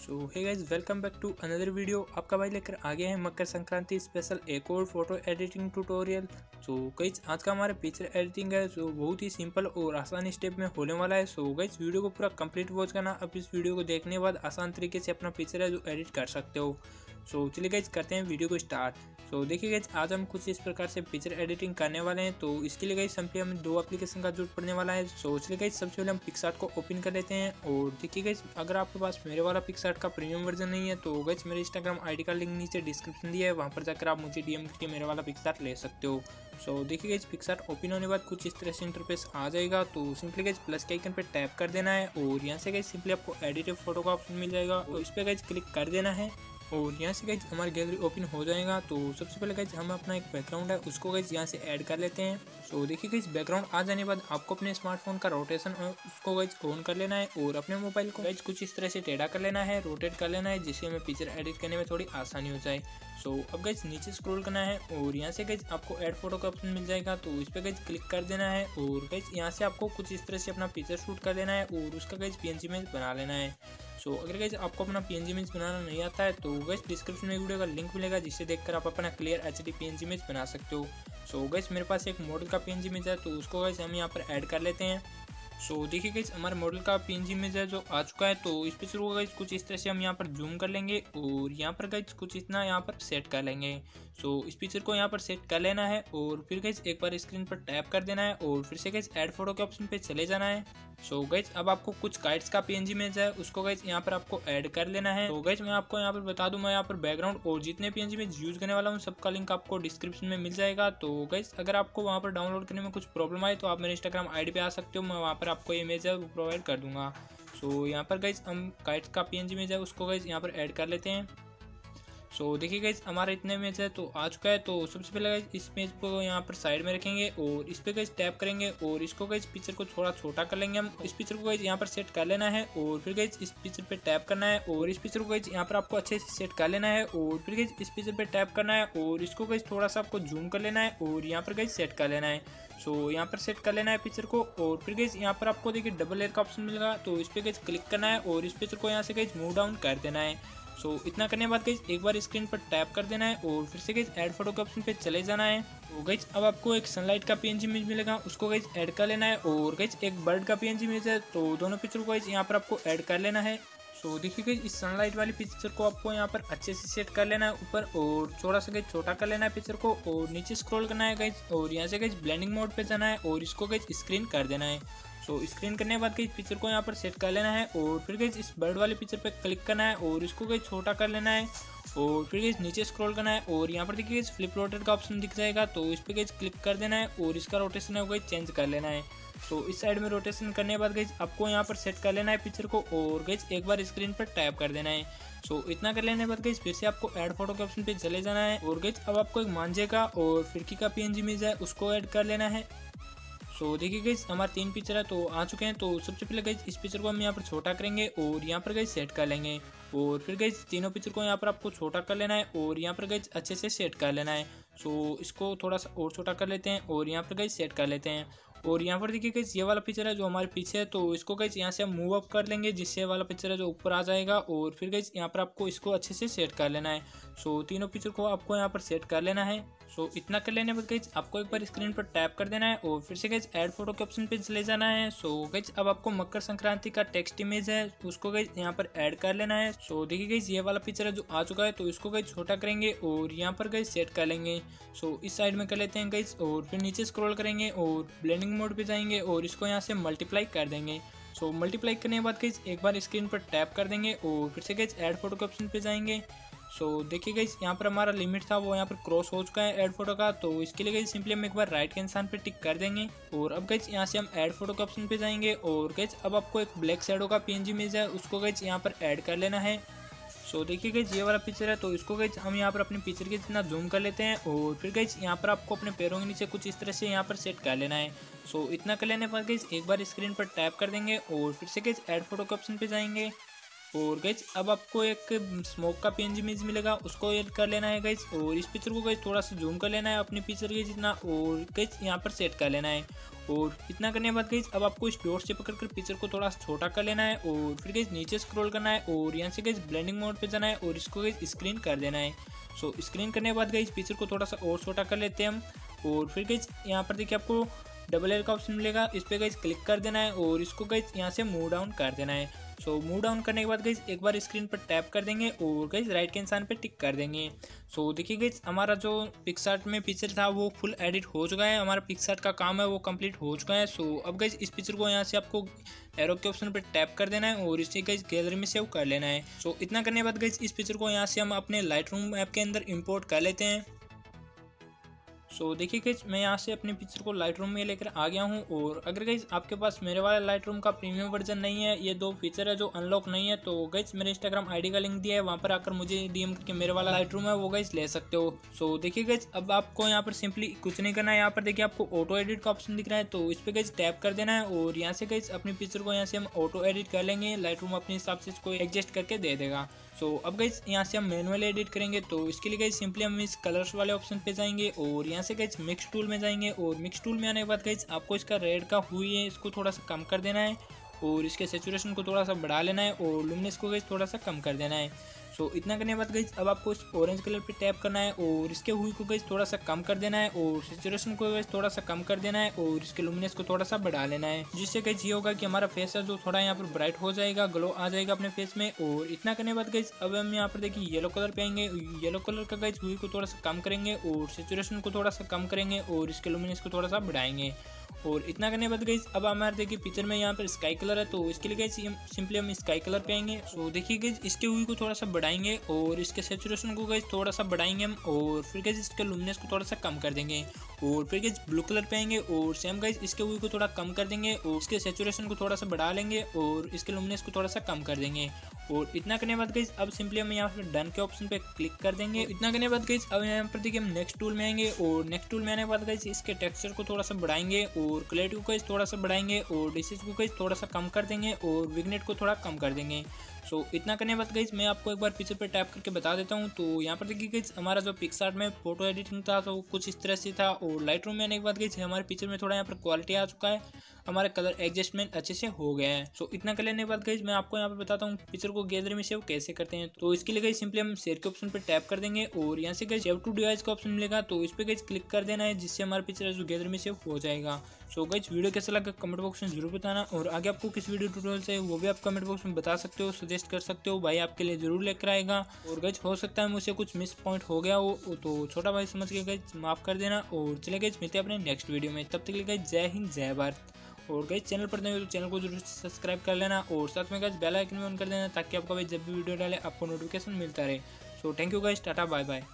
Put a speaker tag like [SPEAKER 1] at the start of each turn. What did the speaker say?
[SPEAKER 1] So hey guys, welcome back to another video. आपका भाई लेकर आ गया है मकर संक्रांति स्पेशल एक और photo editing tutorial. So guys, आज का हमारा पिक्चर एडिटिंग है जो बहुत ही सिंपल और आसान स्टेप में होने वाला है। सो गाइस, वीडियो को पूरा कंप्लीट वॉच करना। अब इस वीडियो को देखने के बाद आसान तरीके से अपना पिक्चर है जो एडिट कर सकते हो। सो चलिए गाइस, करते हैं वीडियो को स्टार्ट। सो देखिए गाइस, आज हम कुछ इस प्रकार से पिक्चर एडिटिंग करने वाले हैं। तो इसके लिए गाइस सिंपली हमें दो एप्लीकेशन का जरूरत पड़ने वाला है। सो चलिए गाइस, सबसे पहले हम पिक्सआर्ट को ओपन कर लेते हैं। और देखिए गाइस, अगर आपके पास मेरे वाला पिक्सआर्ट का प्रीमियम वर्जन नहीं है तो गाइस मेरे इंस्टाग्राम आईडी का लिंक नीचे डिस्क्रिप्शन दिया है, वहाँ पर जाकर आप मुझे डीएम करके मेरे वाला पिक्सआर्ट ले सकते हो। सो देखिए गाइस, पिक्सआर्ट ओपन होने के बाद कुछ इस तरह से इंटरफेस आ जाएगा। तो सिंपली गाइस प्लस के आइकन पे टैप कर देना है और यहाँ से गाइस सिंपली आपको एडिट फोटो का ऑप्शन मिल जाएगा। तो इस पे गाइस क्लिक कर देना है और यहाँ से गाइस हमारी गैलरी ओपन हो जाएगा। तो सबसे पहले गाइस हम अपना एक बैकग्राउंड है उसको गाइस यहाँ से ऐड कर लेते हैं। सो देखिए गाइस, बैकग्राउंड आ जाने के बाद आपको अपने स्मार्टफोन का रोटेशन उसको गाइस ऑन कर लेना है और अपने मोबाइल को गाइस कुछ इस तरह से टेढ़ा कर लेना है, रोटेट कर लेना है, जिससे हमें पिक्चर एडिट करने में थोड़ी आसानी हो जाए। सो अब गाइस नीचे स्क्रॉल करना है और यहाँ से गाइस आपको ऐड फोटो का ऑप्शन मिल जाएगा। तो इस पर गाइस क्लिक कर देना है और गाइस यहाँ से आपको कुछ इस तरह से अपना पिक्चर शूट कर लेना है और उसका गाइस पीएनजी इमेज बना लेना है। सो अगर गाइस आपको अपना पीएनजी इमेज बनाना नहीं आता है तो गाइस डिस्क्रिप्शन में वीडियो का लिंक मिलेगा, जिससे देखकर आप अपना क्लियर एचडी पीएनजी इमेज बना सकते हो। सो गाइस मेरे पास एक मॉडल का पीएनजी इमेज है तो उसको गाइस हम यहाँ पर ऐड कर लेते हैं। सो देखिए गाइस, हमारे मॉडल का पीएनजी इमेज है जो आ चुका है। तो इस पिक्चर को गाइस कुछ इस तरह से हम यहाँ पर जूम कर लेंगे और यहाँ पर गाइस कुछ इतना यहाँ पर सेट कर लेंगे। सो इस पिक्चर को यहाँ पर सेट कर लेना है और फिर गाइस एक बार स्क्रीन पर टैप कर देना है और फिर से गाइस ऐड फोटो के ऑप्शन पे चले जाना है। सो गाइस अब आपको कुछ काइट्स का पीएनजी इमेज है उसको गाइस यहाँ पर आपको ऐड कर लेना है। तो गाइस मैं आपको यहाँ पर बता दूं, मैं यहाँ पर बैकग्राउंड और जितने पीएनजी इमेज यूज करने वाला हूँ सबका लिंक आपको डिस्क्रिप्शन में मिल जाएगा। तो गाइस अगर आपको वहाँ पर डाउनलोड करने में कुछ प्रॉब्लम आए तो आप मेरे इंस्टाग्राम आईडी पे आ सकते हो, मैं वहाँ पर आपको इमेज है वो प्रोवाइड कर दूंगा। सो यहाँ पर गाइस हम काइट्स का पीएनजी इमेज है उसको गाइस यहाँ पर ऐड कर लेते हैं। सो देखिए गाइस, हमारा इतने इमेज है तो आ चुका है। तो सबसे पहले गाइस इस इमेज को यहाँ पर साइड में रखेंगे और इस पे गाइस टैप करेंगे और इसको गाइस पिक्चर को थोड़ा छोटा कर लेंगे। हम इस पिक्चर को गाइस यहाँ पर सेट कर लेना है और फिर गाइस इस पिक्चर पे टैप करना है और इस पिक्चर को गाइस यहाँ पर आपको अच्छे से सेट कर लेना है और फिर गाइस इस पिक्चर पे टैप करना है और इसको गाइस थोड़ा सा आपको जूम कर लेना है और यहाँ पर गाइस सेट कर लेना है। सो यहाँ पर सेट कर लेना है पिक्चर को और फिर गाइस यहाँ पर आपको देखिए डबल लेयर का ऑप्शन मिलेगा। तो इस पे गाइस क्लिक करना है और इस पिक्चर को यहाँ से गाइस मूव डाउन कर देना है। सो इतना करने के बाद गाइस एक बार स्क्रीन पर टैप कर देना है और फिर से गाइस ऐड फोटो के ऑप्शन पे चले जाना है। तो गाइस अब आपको एक सनलाइट का पीएनजी इमेज मिलेगा उसको गाइस ऐड कर लेना है और गाइस एक बर्ड का पीएनजी इमेज है तो दोनों पिक्चर को गाइस यहाँ पर आपको ऐड कर लेना है। सो देखिए गाइस, इस सनलाइट वाली पिक्चर को आपको यहाँ पर अच्छे से सेट कर लेना है ऊपर और थोड़ा सा गाइस छोटा कर लेना है पिक्चर को और नीचे स्क्रॉल करना है गाइस और यहाँ से गाइस ब्लेंडिंग मोड पे जाना है और इसको गाइस स्क्रीन कर देना है। सो स्क्रीन करने के बाद गाइस पिक्चर को यहाँ पर सेट कर लेना है और फिर गाइस इस बर्ड वाले पिक्चर पे क्लिक करना है और इसको गाइस छोटा कर लेना है और फिर गाइस नीचे स्क्रॉल करना है और यहाँ पर देखिए गाइस फ्लिप रोटेट का ऑप्शन दिख जाएगा। तो इस पे गाइस क्लिक कर देना है और इसका रोटेशन है वो गाइस चेंज कर लेना है। तो इस साइड में रोटेशन करने के बाद गाइस आपको यहाँ पर सेट कर लेना है पिक्चर को और गाइस एक बार स्क्रीन पर टैप कर देना है। सो इतना कर लेने के बाद गाइस फिर से आपको ऐड फोटो के ऑप्शन पे चले जाना है और गाइस अब आपको एक मांझे का और फिरकी का पीएनजी इमेज है उसको ऐड कर लेना है। सो देखिए गाइस, हमारे तीन पिक्चर है तो आ चुके हैं। तो सबसे पहले गाइस इस पिक्चर को हम यहाँ पर छोटा करेंगे और यहाँ पर गाइस सेट कर लेंगे और फिर गाइस तीनों पिक्चर को यहाँ पर आपको छोटा कर लेना है और यहाँ पर गाइस अच्छे से सेट कर लेना है। सो इसको थोड़ा सा और छोटा कर लेते हैं और यहाँ पर गाइस सेट कर लेते हैं और यहाँ पर देखिए गाइस ये वाला पिक्चर है जो हमारे पीछे है तो इसको गाइस यहाँ से हम मूव अप कर लेंगे, जिससे ये वाला पिक्चर है जो ऊपर आ जाएगा और फिर गाइस यहाँ पर आपको इसको अच्छे से सेट कर लेना है। सो तीनों पिक्चर को आपको यहाँ पर सेट कर लेना है। सो इतना कर लेने पर गाइस आपको एक बार स्क्रीन पर टैप कर देना है और फिर से गाइस ऐड फोटो के ऑप्शन पे चले जाना है। सो गाइस अब आपको मकर संक्रांति का टेक्स्ट इमेज है उसको गाइस यहाँ पर ऐड कर लेना है। सो देखिए गाइस ये वाला पिक्चर है जो आ चुका है तो इसको गाइस छोटा करेंगे और यहाँ पर गाइस सेट कर लेंगे। सो इस साइड में कर लेते हैं गाइस और फिर नीचे स्क्रॉल करेंगे और ब्लेंडिंग मोड पे जाएंगे और इसको यहाँ से मल्टीप्लाई कर देंगे। सो मल्टीप्लाई करने के बाद गाइस एक बार स्क्रीन पर टैप कर देंगे और फिर से गाइस ऐड फोटो के ऑप्शन पे जाएंगे। सो देखिए गाइस, यहाँ पर हमारा लिमिट था वो यहाँ पर क्रॉस हो चुका है ऐड फोटो का। तो इसके लिए गाइस सिंपली हम एक बार राइट के निशान पे टिक कर देंगे और अब गाइस यहाँ से हम ऐड फोटो के ऑप्शन पे जाएंगे और गाइस अब आपको एक ब्लैक शैडो का पीएनजी इमेज है उसको गाइस यहाँ पर ऐड कर लेना है। सो देखिए गाइस ये वाला पिक्चर है तो इसको गाइस हम यहाँ पर अपने पिक्चर के जितना जूम कर लेते हैं और फिर गाइस यहाँ पर आपको अपने पैरों के नीचे कुछ इस तरह से यहाँ पर सेट कर लेना है। सो इतना कर लेने पर गाइस एक बार स्क्रीन पर टैप कर देंगे और फिर से गाइस ऐड फोटो के ऑप्शन पे जाएंगे। और गाइज अब आपको एक स्मोक का पीएनजी इमेज मिलेगा, उसको ऐड कर लेना है गाइज। और इस पिक्चर को गाइज थोड़ा सा जूम कर लेना है अपने पिक्चर के जितना, और गाइज यहाँ पर सेट कर लेना है। और इतना करने के बाद गाइज अब आपको इस डॉट से पकड़कर पिक्चर को थोड़ा सा छोटा कर लेना है, और फिर गाइज नीचे स्क्रॉल करना है और यहाँ से गाइज ब्लेंडिंग मोड पे जाना है और इसको गाइज स्क्रीन कर देना है। सो स्क्रीन करने के बाद गाइज पिक्चर को थोड़ा सा और छोटा कर लेते हैं हम। और फिर गाइज यहाँ पर देखिए आपको डबल एयर का ऑप्शन मिलेगा, इस पर गाइज क्लिक कर देना है और इसको गाइज यहाँ से मूव डाउन कर देना है। सो मूव डाउन करने के बाद गाइज एक बार स्क्रीन पर टैप कर देंगे और गाइज राइट के निशान पे टिक कर देंगे। सो देखिए गाइज हमारा जो पिक्सआर्ट में पिक्चर था वो फुल एडिट हो चुका है, हमारा पिक्सआर्ट का काम है वो कंप्लीट हो चुका है। सो अब गाइज इस पिक्चर को यहाँ से आपको एरो के ऑप्शन पर टैप कर देना है और इसे गाइज गैलरी में सेव कर लेना है। सो इतना करने के बाद गाइज इस पिक्चर को यहाँ से हम अपने लाइटरूम ऐप के अंदर इम्पोर्ट कर लेते हैं। सो देखिए गाइज मैं यहाँ से अपने पिक्चर को लाइटरूम में लेकर आ गया हूँ। और अगर गाइज आपके पास मेरे वाला लाइटरूम का प्रीमियम वर्जन नहीं है, ये 2 फीचर है जो अनलॉक नहीं है, तो गाइज मेरे इंस्टाग्राम आईडी का लिंक दिया है, वहाँ पर आकर मुझे डीएम करके मेरे वाला लाइटरूम है वो गाइज ले सकते हो। सो देखिए गाइज अब आपको यहाँ पर सिंपली कुछ नहीं करना है, यहाँ पर देखिए आपको ऑटो एडिट का ऑप्शन दिख रहा है, तो इस पर गाइज टैप कर देना है और यहाँ से गाइज अपनी पिक्चर को यहाँ से हम ऑटो एडिट कर लेंगे, लाइटरूम अपने हिसाब से इसको एडजस्ट करके दे देगा। सो अब गाइज यहाँ से हम मैनुअली एडिट करेंगे, तो इसके लिए गाइज सिंपली हम इस कलर्स वाले ऑप्शन पे जाएंगे और यहाँ से गाइज मिक्स टूल में जाएंगे। और मिक्स टूल में आने के बाद गाइज आपको इसका रेड का हुई है इसको थोड़ा सा कम कर देना है और इसके सैचुरेशन को थोड़ा सा बढ़ा लेना है और लुमिनेंस को गाइज थोड़ा सा कम कर देना है। सो इतना करने के बाद गाइज अब आपको इस ऑरेंज कलर पे टैप करना है और इसके हुई को गाइज थोड़ा सा कम कर देना है और सैचुरेशन को गाइज थोड़ा सा कम कर देना है और इसके लुमिनेंस को थोड़ा सा बढ़ा लेना है, जिससे गाइज ये होगा कि हमारा फेस है जो थोड़ा यहाँ पर ब्राइट हो जाएगा, ग्लो आ जाएगा अपने फेस में। और इतना करने के बाद गाइज अब हम यहाँ पर देखिए येलो कलर पे आएंगे, येलो कलर का गाइज हुई को थोड़ा सा कम करेंगे और सैचुरेशन को थोड़ा सा कम करेंगे और इसके लुमिनेंस को थोड़ा सा बढ़ाएंगे। और इतना करने के बाद गाइज अब हमारे देखिए पिक्चर में यहाँ पर स्काई कलर है, तो इसके लिए गाइज सिंपली हम स्काई कलर पे आएंगे। सो देखिए गाइज इसके हुई को थोड़ा सा बढ़ाएंगे और इसके सैचुरेशन को गाइज थोड़ा सा बढ़ाएंगे हम और फिर गाइज इसके लुमिनेंस को थोड़ा सा कम कर देंगे। और फिर गाइज ब्लू कलर पे आएंगे और सेम गाइज इसके हुई को थोड़ा कम कर देंगे और इसके सैचुरेशन को थोड़ा सा बढ़ा लेंगे और इसके लुमिनेंस को थोड़ा सा कम कर देंगे। और इतना करने के बाद गाइज अब सिंपली हम यहाँ पर डन के ऑप्शन पे क्लिक कर देंगे। इतना करने के बाद गाइज अब यहाँ पर देखिए हम नेक्स्ट टूल में आएंगे और नेक्स्ट टूल में आने के बाद गाइज इसके टेक्सचर को थोड़ा सा बढ़ाएंगे और क्लैरिटी को गाइज थोड़ा सा बढ़ाएंगे और डिस्टेंस को गाइज थोड़ा सा कम कर देंगे और विग्नेट को थोड़ा कम कर देंगे। सो इतना करने के बाद गाइज मैं आपको एक बार पिक्चर पे टैप करके बता देता हूँ। तो यहाँ पर देखिए गाइज हमारा जो पिक्सआर्ट में फोटो एडिटिंग था तो कुछ इस तरह से था और लाइटरूम में आने के बाद गाइज हमारे पिक्चर में थोड़ा यहाँ पर क्वालिटी आ चुका है, हमारे कलर एडजस्टमेंट अच्छे से हो गया है। सो इतना कर लेने के बाद गाइज मैं आपको यहाँ पर बताता हूँ पिक्चर को गैलरी में सेव कैसे करते हैं। तो इसके लिए गाइज सिंपली हम शेयर के ऑप्शन पर टैप कर देंगे और यहाँ से गाइज सेव टू डिवाइस का ऑप्शन मिलेगा, तो इस पर गाइज क्लिक कर देना है, जिससे हमारा पिक्चर जो गैलरी में सेव हो जाएगा। सो गाइज वीडियो कैसा लगा कमेंट बॉक्स में जरूर बताना और आगे आपको किस वीडियो ट्यूटोरियल चाहिए वो भी आप कमेंट बॉक्स में बता सकते हो, सजेस्ट कर सकते हो, भाई आपके लिए जरूर लेकर आएगा। और गाइज हो सकता है मुझसे कुछ मिस पॉइंट हो गया हो तो छोटा भाई समझ के गाइज माफ कर देना। और चले गाइज मिलते हैं अपने नेक्स्ट वीडियो में, तब तक के लिए गाइज जय हिंद जय भारत। और गाइज चैनल पर नए हो तो चैनल को जरूर सब्सक्राइब कर लेना और साथ में गाइज बेल आइकन भी ऑन कर देना ताकि आपका भाई जब भी वीडियो डाले आपको नोटिफिकेशन मिलता रहे। So thank you guys, tata bye bye.